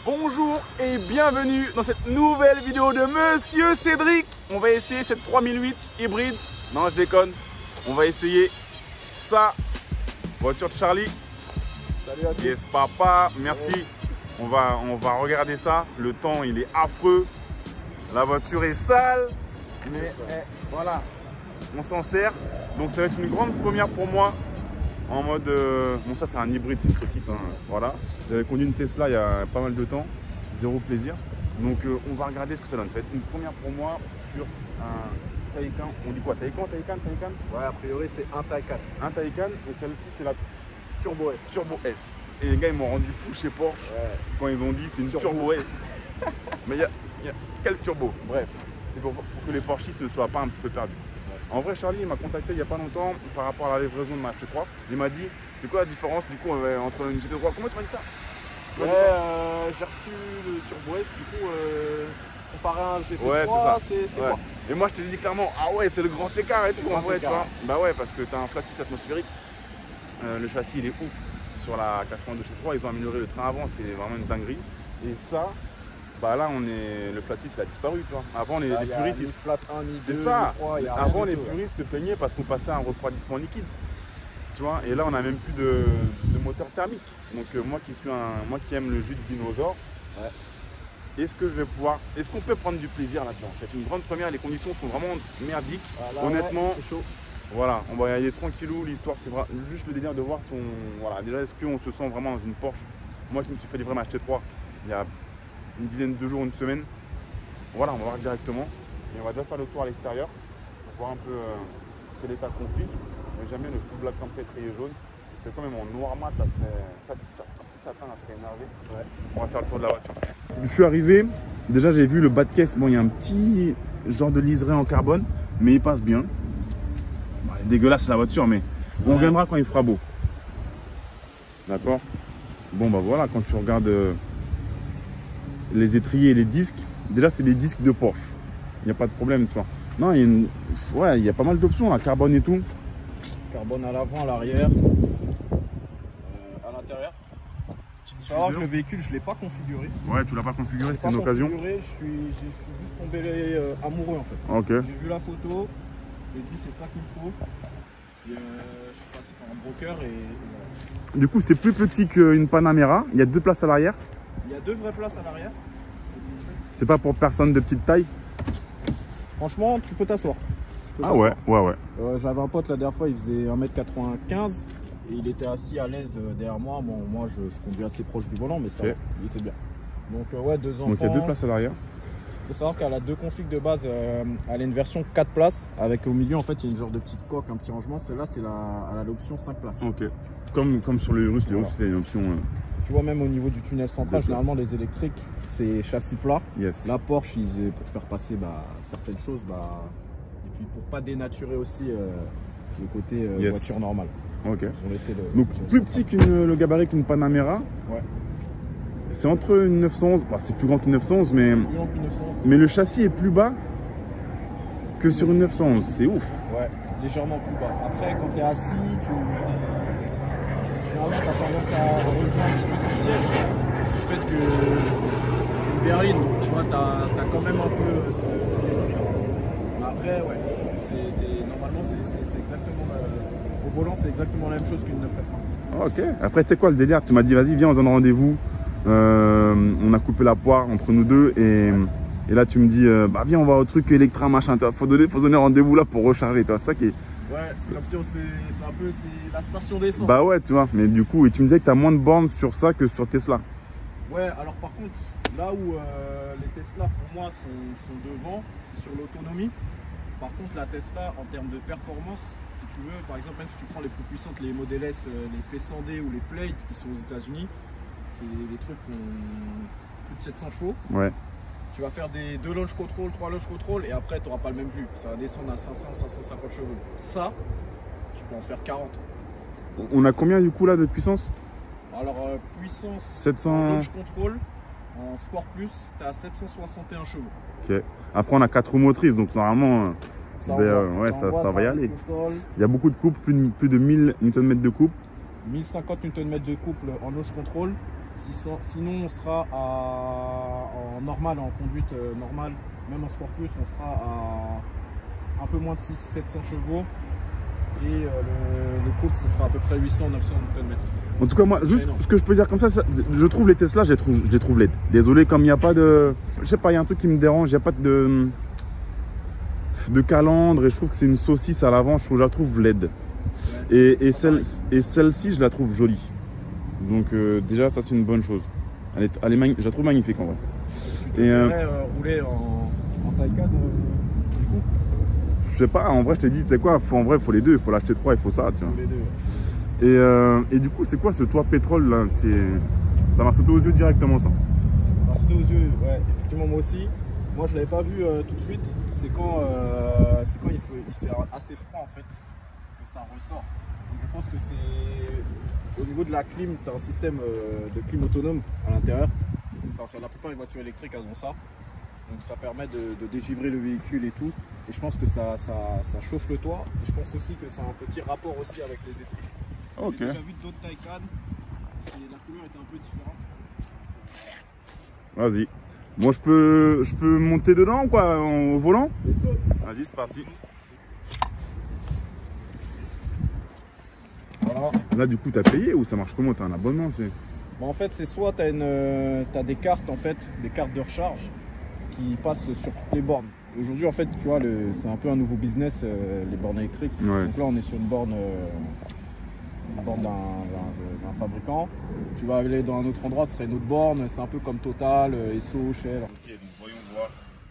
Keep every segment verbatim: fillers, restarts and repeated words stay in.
Bonjour et bienvenue dans cette nouvelle vidéo de Monsieur Cédric. On va essayer cette trois mille huit hybride. Non, je déconne. On va essayer ça. Voiture de Charlie. Salut à tous. Yes, papa. Merci. Yes. On va, on va regarder ça. Le temps, il est affreux. La voiture est sale. Mais eh, voilà, on s'en sert. Donc ça va être une grande première pour moi. En mode, euh, bon ça c'est un hybride, c'est une trois six, hein, voilà. J'avais conduit une Tesla il y a pas mal de temps, zéro plaisir. Donc euh, on va regarder ce que ça donne. Ça va être une première pour moi sur un Taycan. On dit quoi, Taycan, Taycan, Taycan? Ouais, a priori c'est un Taycan. Un Taycan, et celle-ci c'est la Turbo S. Turbo S. Et les gars ils m'ont rendu fou chez Porsche Ouais. quand ils ont dit c'est une Turbo, Turbo. S. Mais il y a, y a quel turbo? Bref, c'est pour, pour que les Porschistes ne soient pas un petit peu perdus. En vrai, Charlie il m'a contacté il n'y a pas longtemps par rapport à la livraison de ma H T trois. Il m'a dit, c'est quoi la différence du coup euh, entre une G T trois? Comment tu m'as dit ça? Tu Ouais, m'as dit quoi? euh, j'ai reçu le Turbo S, du coup, euh, comparé à un G T trois, Ouais, c'est c'est quoi? ouais. Et moi je te dis clairement, ah ouais, c'est le grand écart et tout en vrai, tu vois. Bah ouais, parce que tu as un flat six atmosphérique. Euh, le châssis il est ouf. Sur la quatre-vingt-deux G T trois, ils ont amélioré le train avant, c'est vraiment une dinguerie. Et ça, bah là, on est, le flat six il a disparu, tu vois. Avant, les, Bah, les puristes, ils ils... flat un, ni deux, c'est ça. ni trois, y a rien Avant, du les tout, puristes se plaignaient parce qu'on passait à un refroidissement liquide. Tu vois, et là, on n'a même plus de, de moteur thermique. Donc, euh, moi qui suis un, moi qui aime le jus de dinosaure, ouais. est-ce que je vais pouvoir, est-ce qu'on peut prendre du plaisir là-dedans? C'est une grande première. Les conditions sont vraiment merdiques. Voilà, honnêtement. ouais, c'est chaud. Voilà, on va y aller tranquillou. L'histoire, c'est juste le délire de voir son. Voilà, déjà, est-ce qu'on se sent vraiment dans une Porsche? Moi qui me suis fait livrer ma H T trois il y a une dizaine de jours, une semaine. Voilà, on va voir directement. Et on va déjà faire le tour à l'extérieur pour voir un peu euh, quel état config. Mais jamais le full black comme ça, étrié jaune. C'est quand même en noir mat, ça serait. Ça, ça, satin, ça serait énervé. Ouais. On va faire le tour de la voiture. Je suis arrivé, déjà j'ai vu le bas de caisse. Bon, il y a un petit genre de liseré en carbone, mais il passe bien. Bon, elle est dégueulasse la voiture, mais on reviendra quand il fera beau. D'accord? Bon, bah voilà, quand tu regardes euh, les étriers et les disques, déjà c'est des disques de Porsche. Il n'y a pas de problème, tu vois. Non, il y a, une... ouais, il y a pas mal d'options, la carbone et tout. Carbone à l'avant, à l'arrière, euh, à l'intérieur. Petit Il faut savoir que diffuseur. le véhicule, je ne l'ai pas configuré. Ouais, tu l'as pas configuré, c'était une Pas occasion. configuré, Je suis, je suis juste tombé euh, amoureux en fait. Ok. J'ai vu la photo, j'ai dit c'est ça qu'il me faut. Et, euh, je suis passé par un broker et, et voilà. Du coup, c'est plus petit qu'une Panamera. Il y a deux places à l'arrière. Il y a deux vraies places à l'arrière. C'est pas pour personne de petite taille. Franchement, tu peux t'asseoir. Tu peux Ah ouais, t'asseoir. ouais, ouais. Euh, J'avais un pote la dernière fois, il faisait un mètre quatre-vingt-quinze et il était assis à l'aise euh, derrière moi. Bon, moi je, je conduis assez proche du volant, mais ça, Ok. il était bien. Donc euh, ouais, deux enfants. Donc il y a deux places à l'arrière. Il faut savoir qu'elle a deux configs de base. Euh, elle a une version quatre places avec au milieu en fait il y a une genre de petite coque, un petit rangement. Celle-là, c'est la, elle a l'option cinq places. Ok. Comme, comme sur le Urus, les Voilà. Urus, c'est une option. euh, Tu vois, même au niveau du tunnel central, Deux généralement places. les électriques, c'est châssis plat. Yes. La Porsche, ils, pour faire passer bah, certaines choses, bah, et puis pour pas dénaturer aussi euh, le côté euh, Yes. voiture normale. Ok. On essaie de, Donc de- plus petit qu'une le gabarit qu'une Panamera. Ouais. C'est entre une neuf cent onze. Bah, c'est plus grand qu'une neuf cent onze, mais, Plus long qu'une neuf cent onze. mais le châssis est plus bas que sur une neuf cent onze. C'est ouf. Ouais, légèrement plus bas. Après, quand tu es assis, tu. Généralement, tu as tendance à relever un petit peu ton siège. Du fait que c'est une berline, donc tu vois, tu as, quand même un peu ce, cet esprit-là. Mais après, ouais, c'est des- normalement, c'est exactement. Euh, au volant, c'est exactement la même chose qu'une neuf cent quatre-vingts. Ok. Après, tu sais quoi le délire? Tu m'as dit, vas-y, viens, on se donne rendez-vous. Euh, on a coupé la poire entre nous deux. Et, et là, tu me dis, euh, bah viens, on va au truc Electra, machin. Il faut donner, faut donner rendez-vous là pour recharger. C'est ça qui est. Ouais, c'est comme si on s'est- c'est un peu c'est la station d'essence. Bah ouais, tu vois. Mais du coup, et tu me disais que tu as moins de bornes sur ça que sur Tesla. Ouais, alors par contre, là où euh, les Tesla pour moi sont, sont devant, c'est sur l'autonomie. Par contre, la Tesla en termes de performance, si tu veux, par exemple, même si tu prends les plus puissantes, les Model S, euh, les P cent D ou les Plate qui sont aux États-Unis, c'est des trucs qui ont plus de sept cents chevaux. Ouais. Tu vas faire des deux launch control, trois launch control et après tu n'auras pas le même jus. Ça va descendre à cinq cents, cinq cent cinquante chevaux. Ça, tu peux en faire quarante. On a combien du coup là de puissance? Alors, euh, puissance sept cents. en launch control, en Sport Plus, tu as sept cent soixante et un chevaux. Ok. Après, on a quatre roues motrices, donc normalement, euh, Ça, ben, envoie, euh, ouais, ça, envoie, ça va y reste aller. au sol. Il y a beaucoup de couples, plus de, plus de mille newton mètres de couple. mille cinquante Nm de couple en notch control. Sinon, on sera à, en normal, en conduite euh, normale, même en sport plus, on sera à un peu moins de six cents sept cents chevaux. Et euh, le, le couple, ce sera à peu près huit cents neuf cents Nm. En tout cas, moi, juste ce que je peux dire comme ça, ça je trouve les Tesla, je les trouve, je les trouve laides. Désolé, comme il n'y a pas de. Je sais pas, il y a un truc qui me dérange, il n'y a pas de. de calandre, et je trouve que c'est une saucisse à l'avant, je, trouve, je la trouve laide. Ouais, et et celle-ci, et celle je la trouve jolie. Donc, euh, déjà, ça, c'est une bonne chose. Elle est, elle est je la trouve magnifique en vrai. Tu et euh, euh, rouler en, en Taycan euh, du coup? Je sais pas, en vrai, je t'ai dit, tu sais quoi, faut, en vrai, il faut les deux, il faut l'acheter trois, il faut ça, tu vois. Les deux, ouais. Et, euh, et du coup, c'est quoi ce toit pétrole là? Ça m'a sauté aux yeux directement, ça. Ça m'a sauté aux yeux, ouais, effectivement, moi aussi. Moi, je l'avais pas vu euh, tout de suite. C'est quand, euh, c'est quand il, faut, il fait assez froid en fait que ça ressort. Donc, je pense que c'est au niveau de la clim, tu as un système euh, de clim autonome à l'intérieur. Enfin, la plupart des voitures électriques, elles ont ça. Donc ça permet de, de dégivrer le véhicule et tout. Et je pense que ça, ça, ça chauffe le toit. Et je pense aussi que c'est un petit rapport aussi avec les électriques. Okay. J'ai déjà vu d'autres Taycan, la couleur était un peu différente. Vas-y. Moi je peux je peux monter dedans quoi, au volant? Let's go. Vas-y, c'est parti. Voilà. Là du coup t'as payé ou ça marche comment? T'as un abonnement? Bon, en fait c'est soit t'as une euh, t'as des cartes en fait, des cartes de recharge qui passent sur toutes les bornes. Aujourd'hui en fait tu vois c'est un peu un nouveau business euh, les bornes électriques. Ouais. Donc là on est sur une borne euh, une borne d'un fabricant. Tu vas aller dans un autre endroit, ce serait une autre borne, c'est un peu comme Total, Esso, Shell. Ok, donc voyons voir.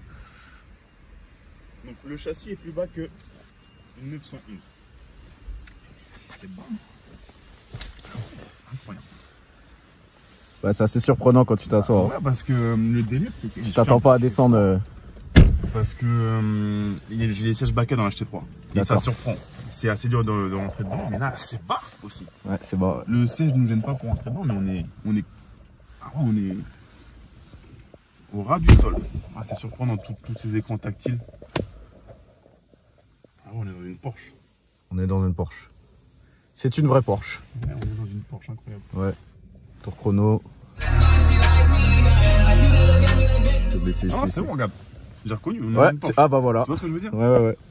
Donc le châssis est plus bas que neuf cent onze. C'est bas. Incroyable. Ouais, c'est assez surprenant quand tu t'assois. Ah, ouais, parce que euh, le délire c'est que. Je t'attends pas à descendre. Euh... Parce que euh, j'ai les sièges baquets dans l'H T trois. Et ça surprend. C'est assez dur de, de rentrer dedans, mais là c'est bas aussi. Ouais, c'est bas. Le siège ne nous gêne pas pour rentrer dedans, mais on est, on est, ah ouais, on est au ras du sol. Ah, c'est surprenant, tous ces écrans tactiles. Ah ouais, on est dans une Porsche. On est dans une Porsche. C'est une vraie Porsche. Ouais, on est dans une Porsche incroyable. Ouais. Tour chrono. Je vais baisser ici. Ah, c'est bon, regarde. J'ai reconnu. On est ouais, dans une Porsche. Ah bah voilà. Tu vois ce que je veux dire? Ouais, ouais, ouais.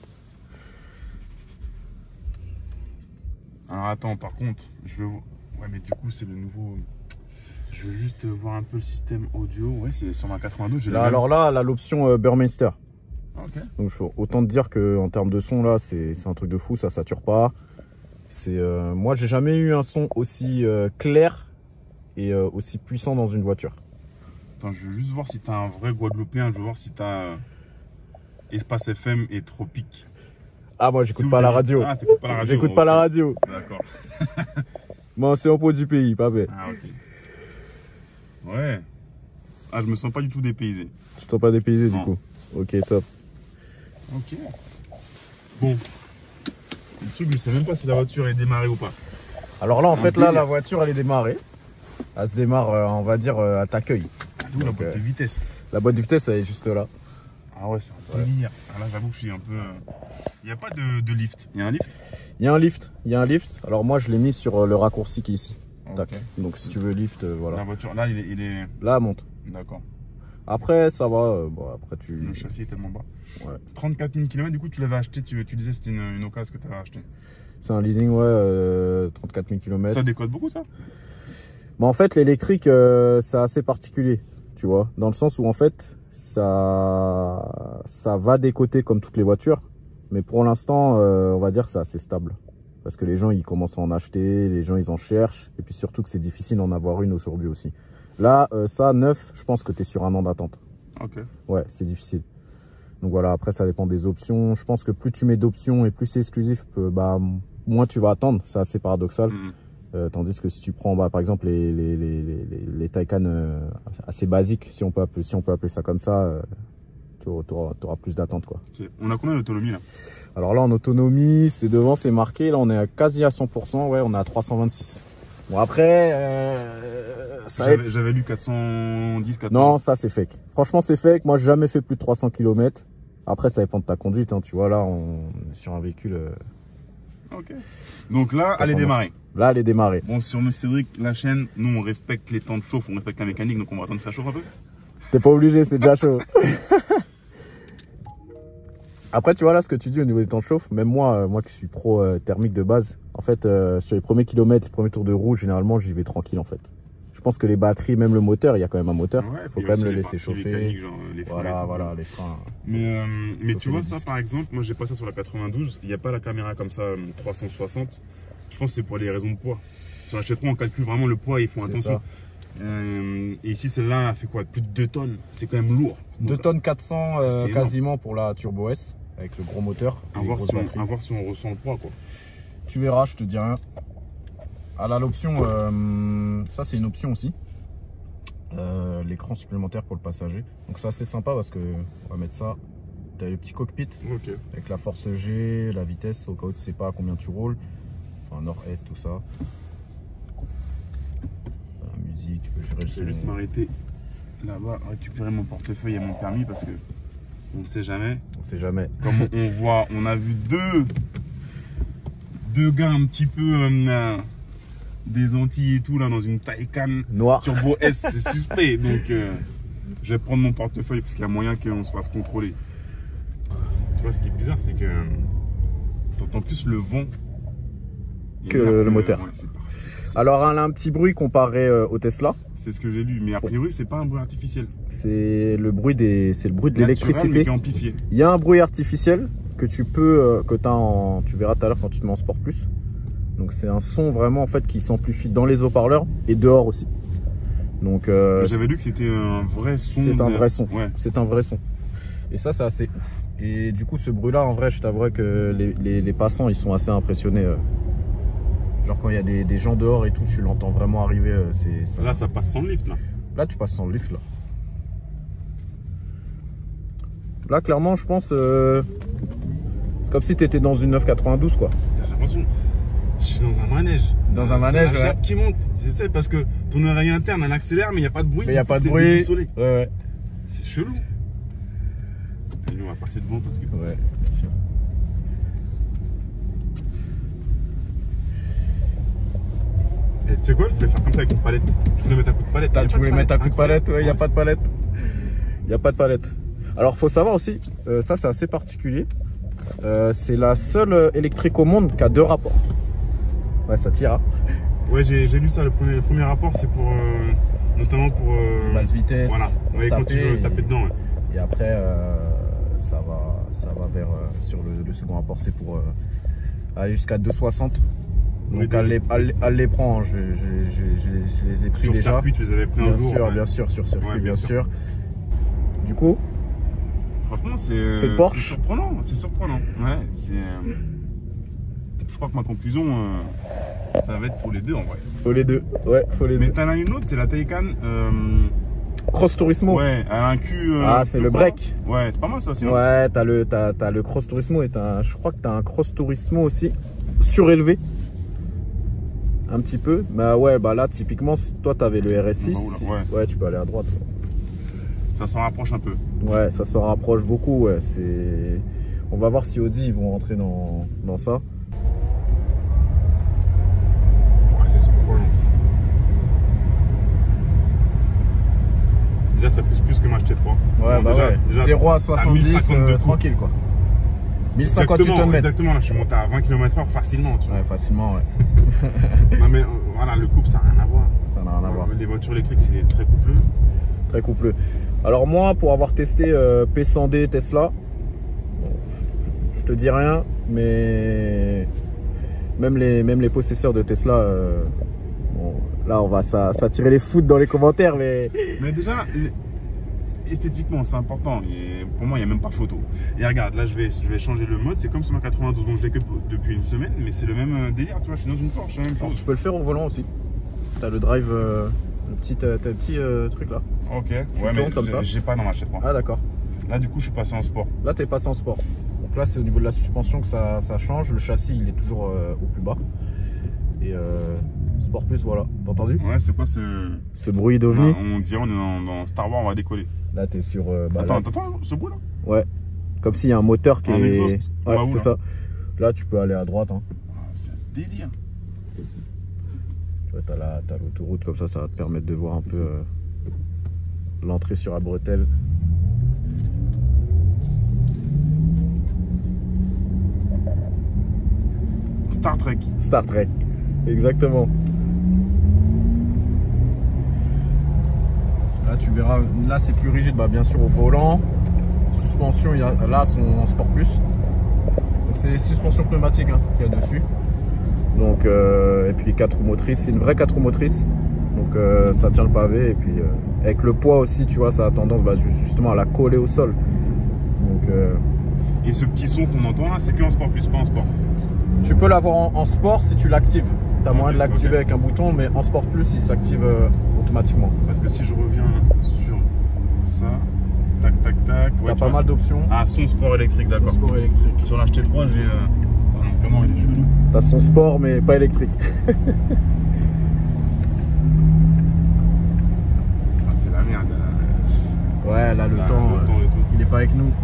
Alors attends, par contre, je veux. Ouais, mais du coup, c'est le nouveau. Je veux juste voir un peu le système audio. Ouais, c'est sur ma quatre-vingt-douze. Là, alors là, là l'option euh, Burmeister. Ok. Donc, autant te dire qu'en termes de son, là, c'est un truc de fou, ça sature pas. C'est euh, moi, j'ai jamais eu un son aussi euh, clair et euh, aussi puissant dans une voiture. Attends, je veux juste voir si tu as un vrai Guadeloupéen. Je veux voir si tu as Espace F M et Tropique. Ah, moi, j'écoute pas, pas la radio. Ah, t'écoutes pas la radio. J'écoute pas la radio. D'accord. Bon, c'est au pot du pays, pas bête. Ah, ok. Ouais. Ah, je me sens pas du tout dépaysé. Tu te sens pas dépaysé, non. Du coup. Ok, top. Ok. Bon. Le truc, je sais même pas si la voiture est démarrée ou pas. Alors là, en fait, là, la voiture, elle est démarrée. Elle se démarre, euh, on va dire, euh, à t'accueil. D'où la boîte de vitesse? La boîte de vitesse, elle est juste là. Ah ouais, c'est un délire. Ah là, j'avoue que je suis un peu... Il n'y a pas de, de lift. Il y a un lift? Il y a un lift. Il y a un lift. Alors moi, je l'ai mis sur le raccourci qui est ici. Okay. Donc si tu veux lift, euh, voilà. La voiture, là, il est... Il est... Là, elle monte. D'accord. Après, ça va. Euh, bon, après, tu... Le châssis est tellement bas. Ouais. trente-quatre mille kilomètres, du coup, tu l'avais acheté. Tu, tu disais que c'était une, une occasion que tu avais acheté. C'est un leasing, ouais. Euh, trente-quatre mille kilomètres. Ça décode beaucoup, ça? Mais en fait, l'électrique, euh, c'est assez particulier. Tu vois, dans le sens où en fait, ça, ça va décoter comme toutes les voitures. Mais pour l'instant, euh, on va dire que c'est assez stable. Parce que les gens, ils commencent à en acheter, les gens, ils en cherchent. Et puis surtout que c'est difficile d'en avoir une aujourd'hui aussi. Là, euh, ça, neuf, je pense que tu es sur un an d'attente. Ok. Ouais, c'est difficile. Donc voilà, après, ça dépend des options. Je pense que plus tu mets d'options et plus c'est exclusif, bah, moins tu vas attendre. C'est assez paradoxal. Mmh. Euh, tandis que si tu prends, bah, par exemple, les, les, les, les, les Taycan euh, assez basiques, si on peut appeler, si on peut appeler ça comme ça, euh, tu auras, auras plus d'attente, quoi. Okay. On a combien d'autonomie, là? Alors là, en autonomie, c'est devant, c'est marqué. Là, on est à quasi à cent pour cent. Ouais, on est à trois cent vingt-six. Bon, après, euh, j'avais lu quatre cent dix, quatre cents. Non, ça, c'est fake. Franchement, c'est fake. Moi, j'ai jamais fait plus de trois cents kilomètres. Après, ça dépend de ta conduite, hein. Tu vois, là, on est sur un véhicule... Euh... Ok. Donc là, allez démarrer. Là, elle est démarrée. Bon, sur M. Cédric, la chaîne, nous, on respecte les temps de chauffe, on respecte la mécanique, donc on va attendre que ça chauffe un peu. T'es pas obligé, c'est déjà chaud. Après, tu vois là ce que tu dis au niveau des temps de chauffe, même moi, euh, moi qui suis pro euh, thermique de base, en fait, euh, sur les premiers kilomètres, les premiers tours de roue, généralement, j'y vais tranquille en fait. Je pense que les batteries, même le moteur, il y a quand même un moteur, il ouais, faut quand même le laisser chauffer. Genre, les voilà, voilà, les freins. Mais, euh, mais tu vois ça disques. Par exemple, moi j'ai pas ça sur la quatre-vingt-douze, il n'y a pas la caméra comme ça trois cent soixante. Je pense que c'est pour les raisons de poids. Sur la H T trois, on calcule vraiment le poids, ils font attention. Euh, et ici, celle-là, elle fait quoi? Plus de deux tonnes. C'est quand même lourd. deux tonnes quatre cents euh, quasiment pour la Turbo S, avec le gros moteur. À voir, si on, à voir si on ressent le poids, quoi. Tu verras, je te dis rien. Elle a l'option, euh, ça c'est une option aussi. Euh, L'écran supplémentaire pour le passager. Donc c'est assez sympa parce que on va mettre ça. Tu as le petit cockpit okay. Avec la force G, la vitesse, au cas où tu sais pas à combien tu roules. Enfin, nord-est, tout ça. Musique, tu peux gérer le son. Je vais juste m'arrêter là-bas, récupérer mon portefeuille et mon permis parce que on ne sait jamais. On sait jamais. Comme on voit, on a vu deux, deux gars un petit peu euh, des Antilles et tout là dans une Taycan noire Turbo S, c'est suspect. Donc euh, je vais prendre mon portefeuille parce qu'il y a moyen qu'on se fasse contrôler. Tu vois, ce qui est bizarre, c'est que tu entends plus le vent que le, le moteur. Ouais, c'est parti. Alors elle a un petit bruit comparé euh, au Tesla. C'est ce que j'ai lu, mais a priori c'est pas un bruit artificiel. C'est le bruit des, c'est le bruit de l'électricité. Il y a un bruit artificiel que tu peux, euh, que as en, tu verras tout à l'heure quand tu te mets en Sport Plus. Donc c'est un son vraiment en fait qui s'amplifie dans les haut-parleurs et dehors aussi. Donc euh, j'avais lu que c'était un vrai son. C'est un vrai son. Ouais. C'est un vrai son. Et ça c'est assez ouf. Et du coup ce bruit-là en vrai, je t'avouerais que les, les, les passants ils sont assez impressionnés. Euh, Genre quand il y a des, des gens dehors et tout, tu l'entends vraiment arriver. Ça... Là, ça passe sans le lift, là. Là, tu passes sans le lift, là. Là, clairement, je pense... Euh... C'est comme si tu étais dans une neuf quatre-vingt-douze, quoi. T'as l'impression... Je suis dans un manège. Dans un manège, ouais. Qui monte. C'est parce que ton oreille interne, elle accélère, mais il n'y a pas de bruit. Mais il n'y a pas de bruit. Ouais, ouais. C'est chelou. Et nous, on va passer devant parce que... Ouais, bien sûr. Et tu sais quoi, je voulais faire comme ça avec une palette. Je voulais mettre un coup de palette. Ah, tu voulais mettre un coup de palette, ouais, il n'y a pas de palette. Il n'y a pas de palette. Alors, faut savoir aussi, euh, ça c'est assez particulier. Euh, c'est la seule électrique au monde qui a deux rapports. Ouais, ça tire. Hein. Ouais, j'ai lu ça. Le premier, le premier rapport, c'est pour. Euh, notamment pour. Euh, basse vitesse. Voilà, ouais, quand tu veux et, taper dedans. Ouais. Et après, euh, ça, va, ça va vers. Euh, sur le, le second rapport, c'est pour euh, aller jusqu'à deux soixante. Donc elle les, elle, elle les prend, je, je, je, je, je les ai pris sur déjà. Sur circuit, tu les avais pris bien un jour. Sûr, ouais. Bien sûr, sur circuit, ouais, bien, bien sûr. sûr. Du coup, franchement, c'est surprenant, c'est surprenant. Ouais, c'est. Euh, je crois que ma conclusion, euh, ça va être pour les deux en vrai. Faut les deux, ouais, faut les Mais deux. Mais t'en as une autre, c'est la Taycan. Euh, Cross Turismo. Ouais, elle a un cul. Euh, ah, c'est le break. Ouais, c'est pas mal ça aussi. Ouais, t'as le, t'as, t'as le Cross Turismo et as, je crois que t'as un Cross Turismo aussi surélevé. Un petit peu, bah ouais, bah là typiquement, si toi t'avais le R S six, ouais. Ouais, tu peux aller à droite. Ça s'en rapproche un peu. Ouais, ça s'en rapproche beaucoup, ouais. C'est, on va voir si Audi ils vont rentrer dans, dans ça. Ouais, c'est surprenant. Déjà, ça pousse plus que ma H T trois. Ouais, bon, bah déjà, ouais. Déjà, zéro à soixante-dix, euh, tranquille quoi. mille cinquante newton mètres. Exactement, là je suis monté à vingt kilomètres heure facilement. Tu vois. Ouais, facilement, ouais. Non, mais voilà, le couple, ça n'a rien à voir. Ça n'a rien à voir. Les voitures électriques, c'est très coupleux. Très coupleux. Alors, moi, pour avoir testé euh, P cent D Tesla, bon, je, je te dis rien, mais même les, même les possesseurs de Tesla, euh, bon, là, on va s'attirer les foudres dans les commentaires. Mais, mais déjà. Les... Esthétiquement, c'est important. Et pour moi, il n'y a même pas photo. Et regarde, là, je vais, je vais changer le mode. C'est comme sur ma quatre-vingt-douze, donc je l'ai que depuis une semaine, mais c'est le même délire. Tu vois, je suis dans une Porsche, c'est la même chose. Alors, tu peux le faire au volant aussi. Tu as le drive, euh, le petit, euh, le petit euh, truc là. Ok, tu ouais, mais comme ça. J'ai pas dans ma H T trois. Ah, d'accord. Là, du coup, je suis passé en sport. Là, tu es passé en sport. Donc là, c'est au niveau de la suspension que ça, ça change. Le châssis, il est toujours euh, au plus bas. Et euh, Sport Plus, voilà. T'as entendu? Ouais, c'est quoi ce... ce bruit d'ovni? On dirait on est dans, dans Star Wars, on va décoller. Là, t'es sur... Euh, bah, attends, là... attends, ce bruit là? Ouais. Comme s'il y a un moteur qui un est... Exhaust. Ouais, c'est ça. Là, tu peux aller à droite. Hein. délire. Ouais, t'as l'autoroute comme ça, ça va te permettre de voir un peu euh, l'entrée sur la bretelle. Star Trek. Star Trek, exactement. Là tu verras, là c'est plus rigide, bah, bien sûr au volant. Suspension, il y a, là sont en Sport Plus. Donc c'est suspension pneumatique hein, qu'il y a dessus. Donc euh, et puis quatre roues motrices, c'est une vraie quatre roues motrices. Donc euh, ça tient le pavé et puis euh, avec le poids aussi, tu vois, ça a tendance bah, justement à la coller au sol. Donc euh, et ce petit son qu'on entend là, c'est que en Sport Plus, pas en Sport. Tu peux l'avoir en, en sport si tu l'actives. Tu as moyen okay, de l'activer okay. avec un bouton, mais en Sport Plus, il s'active euh, automatiquement. Parce que si je reviens sur ça, tac, tac, tac. Ouais, tu as pas mal d'options. Ah, son sport électrique, d'accord. Sport électrique. Sur l'H T trois, j'ai. Euh... Oh non, comment il est chelou. Tu as son sport, mais pas électrique. Ah, c'est la merde. Là. Ouais, là, le là, temps, le euh, temps et tout. il n'est pas avec nous.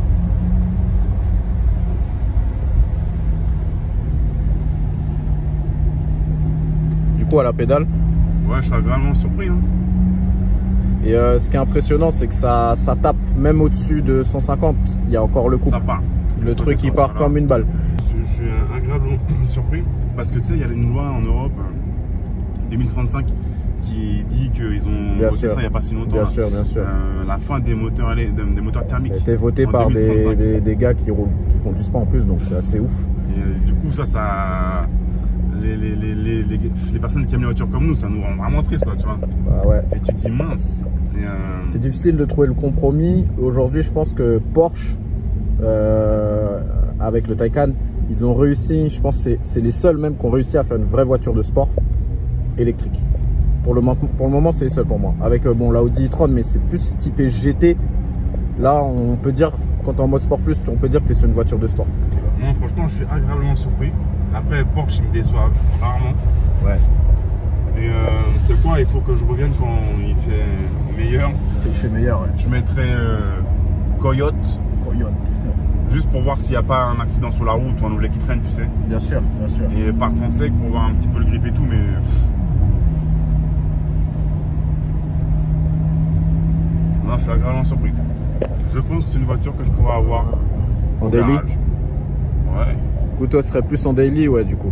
Du coup, à la pédale. Ouais, je suis agréablement surpris. Hein. Et euh, ce qui est impressionnant, c'est que ça, ça tape même au-dessus de cent cinquante. Il y a encore le coup. Ça part. Le truc, il part comme une balle. Je, je suis agréablement surpris parce que tu sais, il y a une loi en Europe deux mille trente-cinq qui dit qu'ils ont bien voté sûr. ça il n'y a pas si longtemps. Bien là. sûr, bien sûr. Euh, la fin des moteurs, des moteurs thermiques. Ça a été voté par des, des, des gars qui roulent, qui conduisent pas en plus, donc c'est assez ouf. Et euh, du coup, ça, ça. Les, les, les, les, les, les personnes qui aiment les voitures comme nous, ça nous rend vraiment triste, quoi, tu vois. Bah ouais. Et tu te dis mince. Euh... C'est difficile de trouver le compromis. Aujourd'hui, je pense que Porsche, euh, avec le Taycan, ils ont réussi, je pense que c'est les seuls même qui ont réussi à faire une vraie voiture de sport électrique. Pour le, pour le moment, c'est les seuls pour moi. Avec bon, l'Audi e-tron, mais c'est plus typé G T. Là, on peut dire, quand tu es en mode Sport Plus, on peut dire que tu es sur une voiture de sport. Moi, franchement, je suis agréablement surpris. Après, Porsche, il me déçoit rarement. Ouais. Et euh, c'est quoi, il faut que je revienne quand il fait meilleur. Il fait meilleur, ouais. Je mettrai euh, Coyote. Coyote. Juste pour voir s'il n'y a pas un accident sur la route ou un objet qui traîne, tu sais. Bien sûr, bien sûr. Et partant sec pour voir un petit peu le grip et tout, mais... Non, je suis agréablement surpris. Je pense que c'est une voiture que je pourrais avoir en daily. Ouais. Du coup, toi, ce serait plus en daily, ouais, du coup.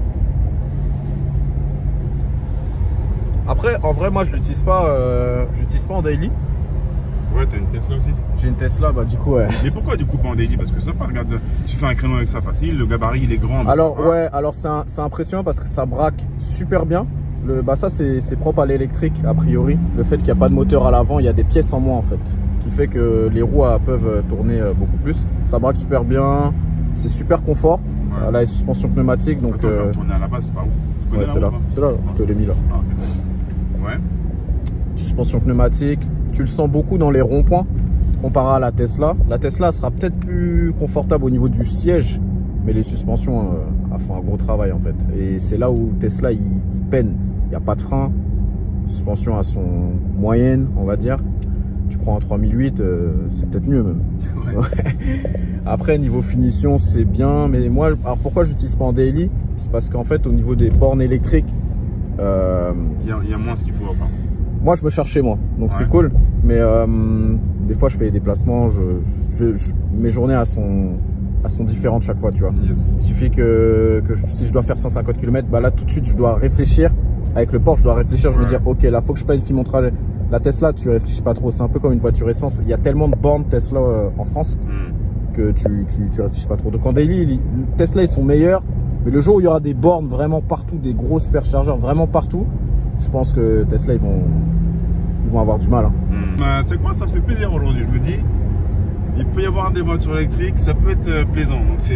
Après, en vrai, moi, je l'utilise pas, euh, je l'utilise pas en daily. Ouais, t'as une Tesla aussi. J'ai une Tesla, bah du coup, ouais. Mais pourquoi du coup pas en daily? Parce que ça, pas, regarde, tu fais un créneau avec ça facile, le gabarit il est grand. Alors, ouais, alors c'est impressionnant parce que ça braque super bien. Le, bah ça, c'est propre à l'électrique, a priori. Le fait qu'il n'y a pas de moteur à l'avant, il y a des pièces en moins, en fait. Qui fait que les roues euh, peuvent tourner euh, beaucoup plus. Ça braque super bien, c'est super confort. Ouais. Là, les suspensions pneumatiques, donc... Attends, euh... je vais retourner à la base, c'est pas où? Ouais, c'est là, c'est là, je te l'ai mis là. Ah, okay. Ouais. Suspension pneumatique, tu le sens beaucoup dans les ronds-points comparé à la Tesla. La Tesla sera peut-être plus confortable au niveau du siège, mais les suspensions euh, font un gros travail en fait. Et c'est là où Tesla il, il peine. Il n'y a pas de frein, les suspensions elles sont moyennes, on va dire. Tu prends un trois mille huit, euh, c'est peut-être mieux même. Ouais. Ouais. Après niveau finition c'est bien, mais moi alors pourquoi j'utilise pas en daily? C'est parce qu'en fait au niveau des bornes électriques, euh, il, y a, il y a moins ce qu'il faut enfin. Moi je me charge chez moi, donc ouais. C'est cool. Mais euh, des fois je fais des déplacements, je, je, je, mes journées elles sont, elles sont différentes chaque fois, tu vois. Yes. Il suffit que, que je, si je dois faire cent cinquante kilomètres, bah là tout de suite je dois réfléchir. Avec le Porsche je dois réfléchir, je ouais. me dire ok là faut que je planifie mon trajet. La Tesla tu réfléchis pas trop, c'est un peu comme une voiture essence. Il y a tellement de bornes Tesla euh, en France mm. que tu, tu, tu réfléchis pas trop. Donc en daily, les, Tesla ils sont meilleurs, mais le jour où il y aura des bornes vraiment partout, des gros superchargeurs vraiment partout, je pense que Tesla ils vont, ils vont avoir du mal. Hein. Mmh. Bah, tu sais quoi, ça me fait plaisir aujourd'hui. Je me dis, il peut y avoir des voitures électriques, ça peut être euh, plaisant. Donc c'est.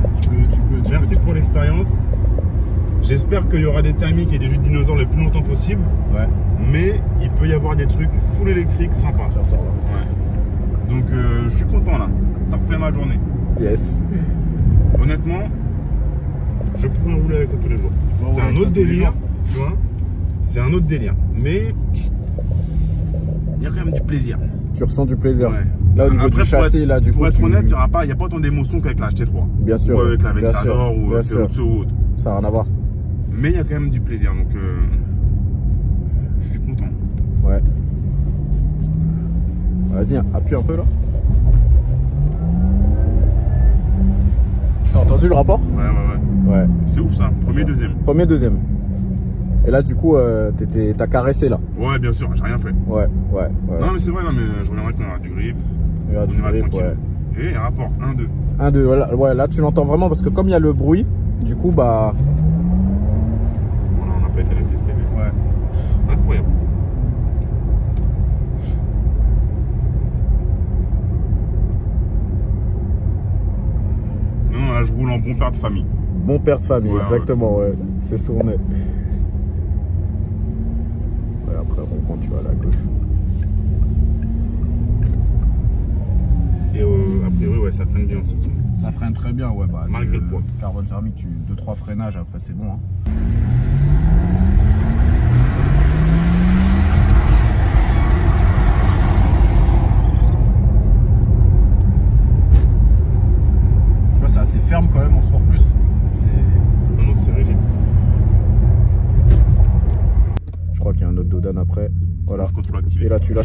Merci pour l'expérience. J'espère qu'il y aura des thermiques et des jus de dinosaures le plus longtemps possible. Ouais. Mais il peut y avoir des trucs full électriques sympas. Ça, ça va. Ouais. Donc euh, je suis content là. T'as refait ma journée. Yes. Honnêtement, je pourrais rouler avec ça tous les jours. C'est un autre délire, tu vois. C'est un autre délire. Mais il y a quand même du plaisir. Tu ressens du plaisir. Ouais. Là, au niveau Après, du châssis, être, là, du pour coup. Pour être tu... honnête, il n'y a pas autant d'émotions qu'avec la H T trois. Bien sûr. Ou avec la Ventador ou avec le ou autre. ça n'a rien à voir. Mais il y a quand même du plaisir, donc euh, je suis content. Ouais. Vas-y, appuie un peu là. T'as entendu le rapport? Ouais, ouais, ouais. Ouais. C'est ouf ça. Premier, deuxième. Premier, deuxième. Et là, du coup, euh, t'as caressé là. Ouais, bien sûr, j'ai rien fait. Ouais, ouais, ouais. Non, mais c'est vrai, non, mais je reviendrai quand on aura du grip. Il y a du grip, ouais. Et rapport, un, deux. un, deux, voilà. Ouais, là, tu l'entends vraiment parce que comme il y a le bruit, du coup, bah. Voilà, on n'a pas été la tester, mais. Ouais. Incroyable. Non, là, je roule en bon père de famille. Bon père de famille, ouais, exactement, ouais. ouais. C'est ce qu'on est. Ouais, après, bon, quand tu vas à la gauche. Et euh, a priori, ouais, ça freine bien aussi. Ça freine très bien, ouais. Bah, malgré le poids. Carbone thermique, tu deux trois freinages, après, c'est bon. Hein. Tu vois, c'est assez ferme quand même en Sport Plus. Non, non, c'est rigide. Je crois qu'il y a un autre Dodan après. Voilà. Et là, tu lâches.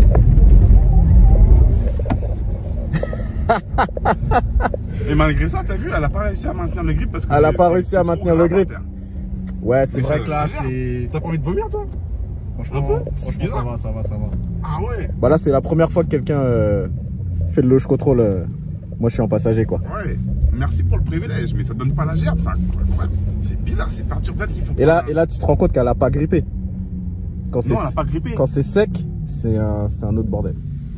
Et malgré ça, t'as vu, elle a pas réussi à maintenir le grip parce que. Elle a pas réussi à maintenir le grip. Ouais, c'est vrai ça, que là, c'est. T'as pas envie de vomir, toi? Franchement, franchement ça va, ça va, ça va. Ah ouais? Bah là, c'est la première fois que quelqu'un euh, fait de l'Auge Control. Euh, moi, je suis en passager, quoi. Ouais. Merci pour le privilège, mais ça donne pas la gerbe, ça. C'est bizarre, c'est perturbatif. Et là, et là, tu te rends compte qu'elle a pas grippé. Quand non, elle a pas grippé. Quand c'est sec, c'est un, un autre bordel.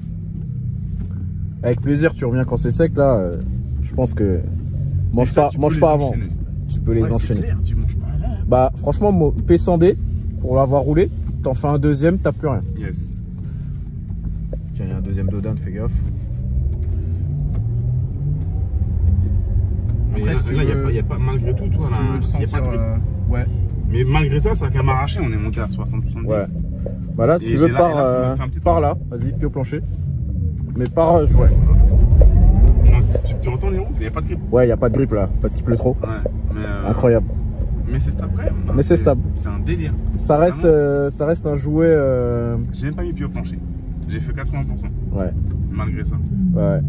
Avec plaisir, tu reviens quand c'est sec, là. Euh, je pense que mange ça, pas, mange pas avant. Tu peux les ouais, enchaîner. Clair, tu manges pas avant. Bah, franchement, P cent D, pour l'avoir roulé, t'en fais un deuxième, t'as plus rien. Yes. Tiens, il y a un deuxième Dodan, fais gaffe. Mais après, là, il n'y a, a, a pas, malgré tout, toi, si là, il n'y a pas de grip. Euh, ouais. Mais malgré ça, ça a quand même arraché, on est monté à soixante soixante-dix. Ouais. Bah là, si tu veux, là, par, là, euh, par là, vas-y, pied au plancher. Mais par, euh, ouais. Tu, tu entends les roues? Il n'y a pas de grip. Ouais, il n'y a pas de grip là, parce qu'il pleut trop. Ouais, mais euh... Incroyable. Mais c'est stable quand même. Mais c'est stable. C'est un délire. Ça reste, euh, ça reste un jouet. Euh... J'ai même pas mis pied au plancher. J'ai fait quatre-vingts pour cent. Ouais. Malgré ça. Ouais.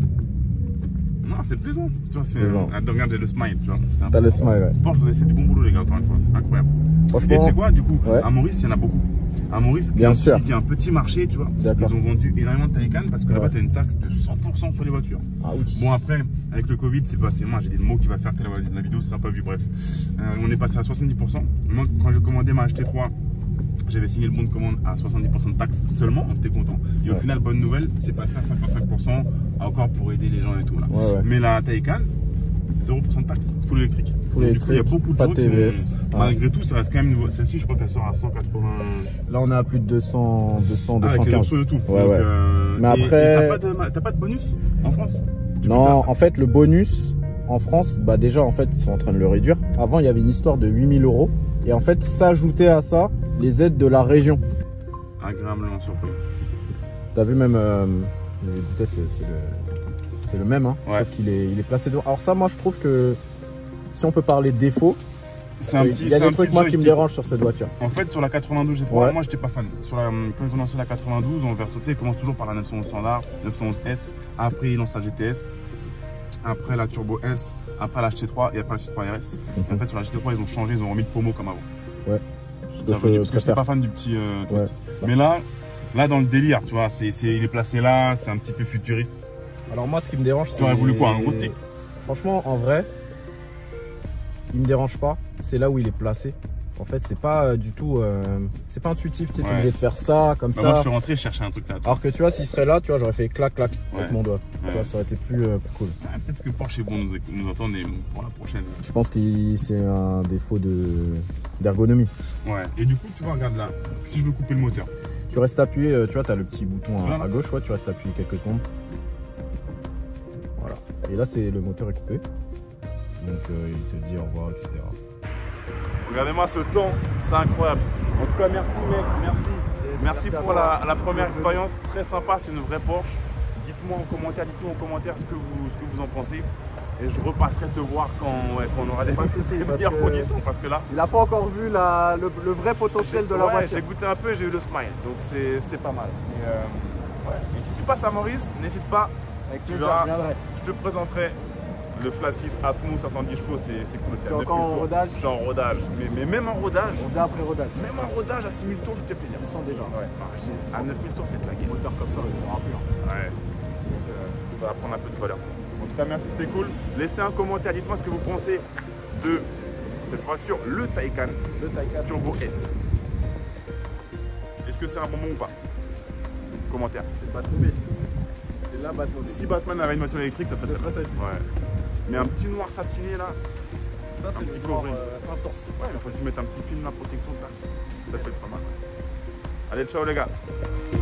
Non, c'est plaisant. Tu vois, c'est. Regarde le smile, tu vois. T'as le smile, ouais. Bon, je vous ai fait du bon boulot, les gars, encore une fois. Incroyable. Franchement. Et tu sais quoi, du coup, ouais. à Maurice, il y en a beaucoup. À Maurice, bien sûr, qui est un petit marché, tu vois. Ils ont vendu énormément de Taycan parce que ouais. là-bas, tu as une taxe de cent pour cent sur les voitures. Ah oui. Bon, après, avec le Covid, c'est passé. Moi, j'ai des mots qui va faire que la, la vidéo sera pas vue. Bref, euh, on est passé à soixante-dix pour cent. Moi, quand je commandais ma H T trois, j'avais signé le bon de commande à soixante-dix pour cent de taxe seulement. On était content. Et ouais. au final, bonne nouvelle, c'est passé à cinquante-cinq pour cent encore pour aider les gens et tout là. Ouais, ouais. Mais la Taycan, zéro pour cent de taxe, full électrique. Full électrique, il y a beaucoup de pas gens T V S. Qui, malgré tout, ça reste quand même. Celle-ci, je crois qu'elle sort à cent quatre-vingts. Là, on est à plus de deux cents, deux cents, ah, deux cent quinze. Avec les tout. Ouais, Donc, ouais. Euh, mais et, après. T'as pas, pas de bonus en France? Tu non, en fait, le bonus en France, bah déjà, en fait, ils sont en train de le réduire. Avant, il y avait une histoire de huit mille euros. Et en fait, s'ajouter à ça les aides de la région. Agréablement surpris. T'as vu même euh, le vitesse, c'est le, le même, hein, ouais. Sauf qu'il est, il est placé devant. Alors ça, moi, je trouve que si on peut parler défaut, un petit, il y a des trucs moi qui me dérangent sur cette voiture. En fait, sur la quatre-vingt-douze G trois, ouais. moi, j'étais pas fan. Sur la, quand ils ont lancé la quatre-vingt-douze, on verse, tu sais, ils commencent toujours par la neuf cent onze standard, neuf cent onze S. Après, ils lancent la G T S. Après la Turbo S. Après la H T trois et après la H T trois R S. Mm-hmm. En fait, sur la H T trois, ils ont changé, ils ont remis le promo comme avant. Ouais. Ça veut dire, parce que j'étais pas fan du petit euh, ouais. Mais là, là, dans le délire, tu vois, c'est, il est placé là, c'est un petit peu futuriste. Alors moi, ce qui me dérange, c'est... Tu aurais voulu quoi, un gros stick? Franchement, en vrai, il me dérange pas. C'est là où il est placé. En fait, c'est pas euh, du tout... Euh, c'est pas intuitif, tu es ouais. obligé de faire ça, comme bah ça. Moi, je suis rentré, je cherchais un truc là. Alors que tu vois, s'il serait là, tu vois, j'aurais fait clac, clac ouais. avec mon doigt. Ouais. Tu vois, ça aurait été plus, euh, plus cool. Ah, peut-être que Porsche est bon nous, nous entendre pour la prochaine. Je pense que c'est un défaut d'ergonomie. De, ouais. Et du coup, tu vois, regarde là, si je veux couper le moteur. Tu restes appuyé, tu vois, tu as le petit bouton à, à gauche, ouais, tu restes appuyé quelques secondes. Voilà. Et là, c'est le moteur est coupé. Donc, euh, il te dit au revoir, et cetera. Regardez-moi ce temps, c'est incroyable. En tout cas, merci mec, merci. Yes, merci, merci pour la, la première expérience, très sympa, c'est une vraie Porsche. Dites-moi en commentaire, dites-nous en commentaire ce que vous, ce que vous en pensez. Et je repasserai te voir quand, ouais, quand on aura des, Pas de souci, des parce meilleures que- conditions. Parce que là, Il n'a pas encore vu la, le, le vrai potentiel de la ouais, voiture. j'ai goûté un peu et j'ai eu le smile. Donc c'est pas mal. Et, euh, ouais. Et si tu passes à Maurice, n'hésite pas. Avec Tu plaisir, verras. je viendrai. Je te présenterai le Flatis Atmos cinq cent dix chevaux. C'est cool aussi. Tu es à encore en neuf mille tours. rodage? Je suis en rodage. Mais, mais même en rodage, On vient après rodage. même en rodage à six mille tours, je te fais plaisir. Tu le sens déjà. Ouais. Ah, j'ai- à neuf mille tours, c'est de la Un guerre. moteur comme ça, il n'y aura plus. hein. Ouais. Donc, euh, ça va prendre un peu de valeur. En tout cas, merci, c'était cool. Laissez un commentaire, dites-moi ce que vous pensez de cette voiture, le Taycan Le Taycan. Turbo S. Est-ce que c'est un bonbon ou pas? Commentaire. C'est le Batmobile. C'est la Batmobile. Si Batman avait une voiture électrique, ça serait Ça ça. serait celle-ci. Ouais. Mais un petit noir satiné là, Ça, un c'est petit le peu noir horrible. euh, intense. ouais, il faut que tu mettes un petit film, la protection de ta. Ça peut être pas mal. Allez, ciao les gars.